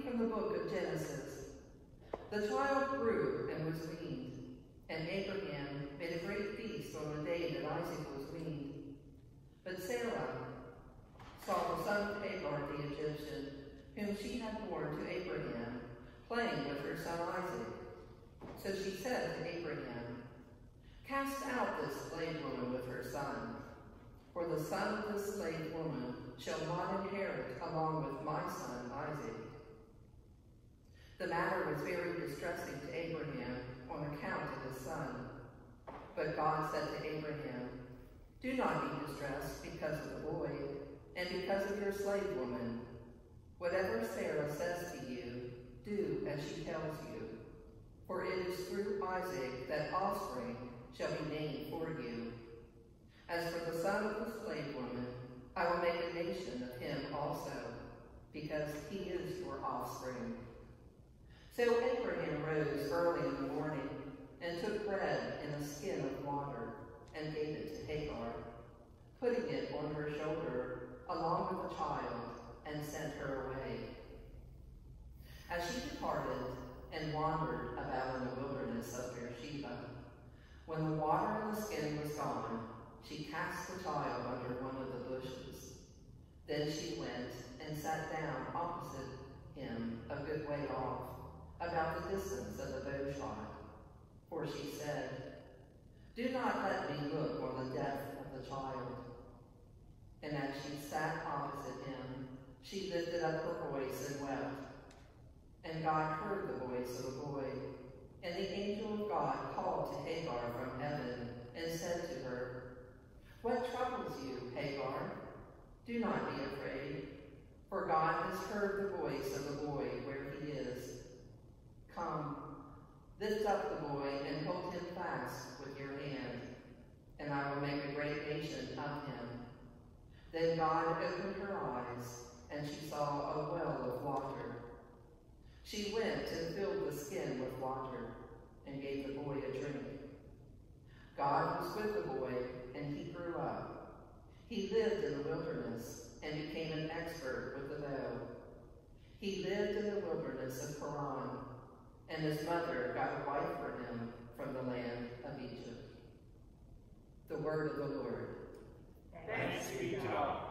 from the book of Genesis. The child grew and was weaned, and Abraham made a great feast on the day that Isaac was weaned. But Sarah saw the son of Hagar the Egyptian, whom she had borne to Abraham, playing with her son Isaac. So she said to Abraham, "Cast out this slave woman with her son, for the son of this slave woman shall not inherit along with my son Isaac." The matter was very distressing to Abraham on account of his son. But God said to Abraham, "Do not be distressed because of the boy, and because of your slave woman. Whatever Sarah says to you, do as she tells you. For it is through Isaac that offspring shall be named for you. As for the son of the slave woman, I will make a nation of him also, because he is your offspring." So Abraham rose early in the morning and took bread in a skin of water and gave it to Hagar, putting it on her shoulder along with the child, and sent her away. As she departed and wandered about in the wilderness of Beersheba, when the water in the skin was gone, she cast the child under one of the bushes. Then she went and sat down opposite him a good way off, about the distance of the bow shot. For she said, "Do not let me look on the death of the child." And as she sat opposite him, she lifted up her voice and wept. And God heard the voice of the boy. And the angel of God called to Hagar from heaven and said to her, "What troubles you, Hagar? Do not be afraid, for God has heard the voice of the boy where he is. Come, lift up the boy and hold him fast with your hand, and I will make a great nation of him." Then God opened her eyes, and she saw a well of water. She went and filled the skin with water and gave the boy a drink. God was with the boy, and he grew up. He lived in the wilderness and became an expert with the bow. He lived in the wilderness of Paran, and his mother got a wife for him from the land of Egypt. The word of the Lord. Thanks be to God.